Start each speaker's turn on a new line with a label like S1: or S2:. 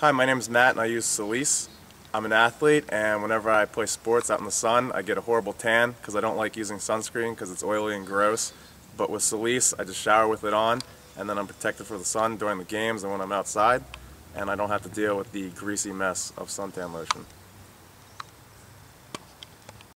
S1: Hi, my name is Matt and I use Solis. I'm an athlete, and whenever I play sports out in the sun I get a horrible tan because I don't like using sunscreen because it's oily and gross. But with Solis I just shower with it on, and then I'm protected from the sun during the games and when I'm outside, and I don't have to deal with the greasy mess of suntan lotion.